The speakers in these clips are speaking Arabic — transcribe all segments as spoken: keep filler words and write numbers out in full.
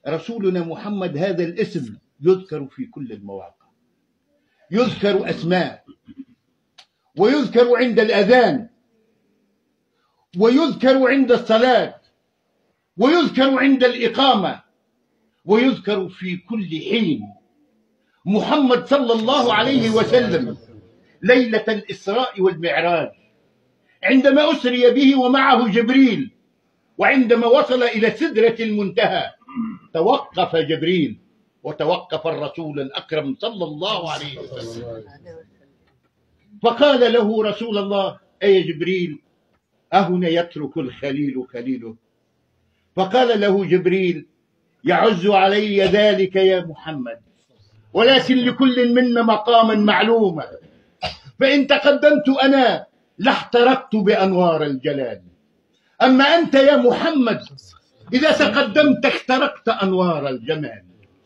رسولنا محمد هذا الاسم يذكر في كل المواقع، يذكر أسماء، ويذكر عند الأذان، ويذكر عند الصلاة، ويذكر عند الإقامة، ويذكر في كل حين. محمد صلى الله عليه وسلم ليلة الإسراء والمعراج عندما أسري به ومعه جبريل، وعندما وصل إلى سدرة المنتهى توقف جبريل وتوقف الرسول الأكرم صلى الله عليه وسلم، فقال له رسول الله: أي جبريل، أهنا يترك الخليل خليله؟ فقال له جبريل: يعز علي ذلك يا محمد، ولكن لكل منا مقاما معلوما، فإن تقدمت أنا لاحترقت بأنوار الجلال، أما أنت يا محمد إذا تقدمت اخترقت أنوار الجمال.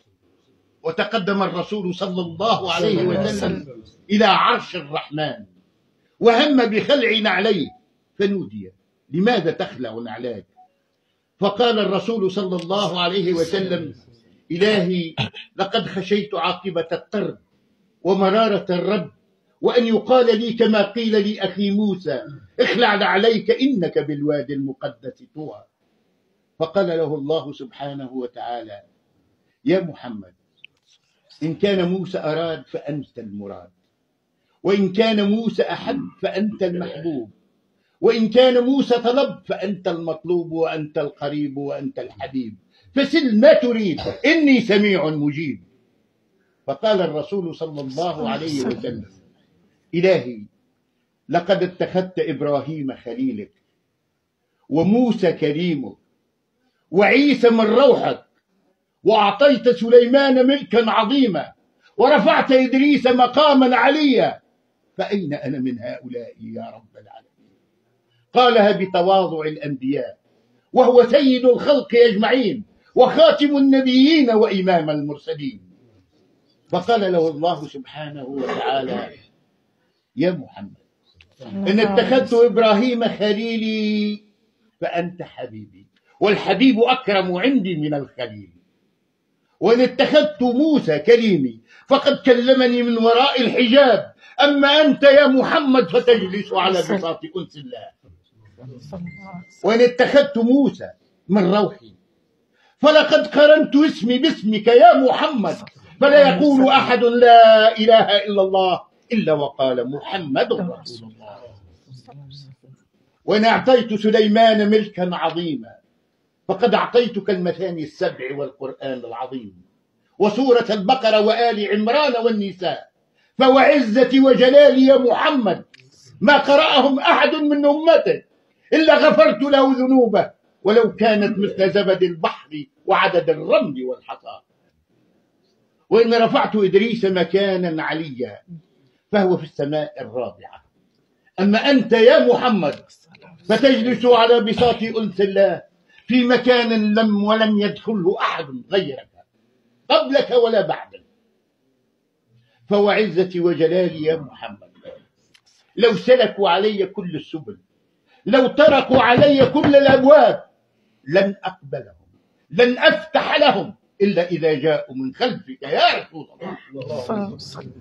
وتقدم الرسول صلى الله عليه وسلم إلى عرش الرحمن وهم بخلع نعليه، فنودي: لماذا تخلع نعلاك؟ فقال الرسول صلى الله عليه وسلم: إلهي، لقد خشيت عاقبة الطرد ومرارة الرب، وأن يقال لي كما قيل لأخي موسى: اخلع نعليك إنك بالوادي المقدس طوى. فقال له الله سبحانه وتعالى: يا محمد، إن كان موسى أراد فأنت المراد، وإن كان موسى أحب فأنت المحبوب، وإن كان موسى طلب فأنت المطلوب، وأنت القريب وأنت الحبيب، فسل ما تريد إني سميع مجيب. فقال الرسول صلى الله عليه وسلم: إلهي، لقد اتخذت إبراهيم خليلك، وموسى كريمك، وعيسى من روحك، وأعطيت سليمان ملكا عظيما، ورفعت إدريس مقاما عليا، فأين أنا من هؤلاء يا رب العالمين؟ قالها بتواضع الأنبياء، وهو سيد الخلق أجمعين، وخاتم النبيين وإمام المرسلين. فقال له الله سبحانه وتعالى: يا محمد، إن اتخذت إبراهيم خليلي فأنت حبيبي، والحبيب أكرم عندي من الخليل، وإن اتخذت موسى كليمي فقد كلمني من وراء الحجاب، أما أنت يا محمد فتجلس على بساط أنس الله. وإن اتخذت موسى من روحي فلقد قرنت اسمي باسمك يا محمد، فلا يقول أحد لا إله إلا الله إلا وقال محمد رسول الله. وإن أعطيت سليمان ملكا عظيما فقد أعطيتك المثاني السبع والقرآن العظيم وسورة البقرة وآل عمران والنساء، فوعزتي وجلالي يا محمد ما قرأهم أحد من أمتك إلا غفرت له ذنوبه، ولو كانت مثل زبد البحر وعدد الرمل والحصى. وإن رفعت إدريس مكانا عليا فهو في السماء الرابعة، أما أنت يا محمد فتجلس على بساط أنس الله في مكان لم ولم يدخله أحد غيرك قبلك ولا بعدك. فوعزتي وجلالي يا محمد لو سلكوا علي كل السبل، لو طرقوا علي كل الأبواب، لن أقبلهم، لن أفتح لهم إلا إذا جاءوا من خلفك يا رسول الله.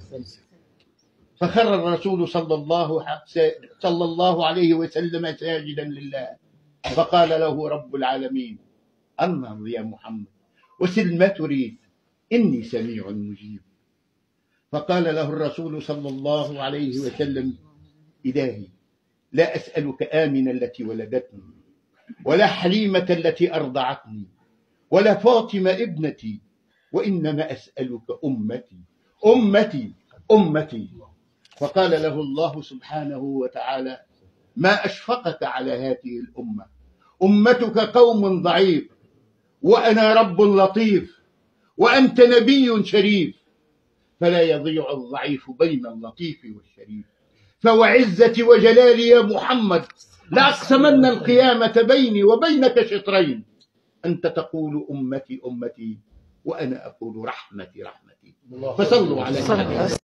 فخر الرسول صلى الله صلى الله عليه وسلم ساجدا لله، فقال له رب العالمين: انظر يا محمد وسل ما تريد إني سميع مجيب. فقال له الرسول صلى الله عليه وسلم: إلهي، لا أسألك آمنة التي ولدتني، ولا حليمة التي أرضعتني، ولا فاطمة ابنتي، وإنما أسألك أمتي أمتي أمتي. فقال له الله سبحانه وتعالى: ما أشفقك على هذه الأمة، أمتك قوم ضعيف، وأنا رب لطيف، وأنت نبي شريف، فلا يضيع الضعيف بين اللطيف والشريف. فوعزتي وجلالي يا محمد لأقسمن القيامة بيني وبينك شطرين، أنت تقول أمتي أمتي وأنا أقول رحمتي رحمتي. فصلوا على النبي.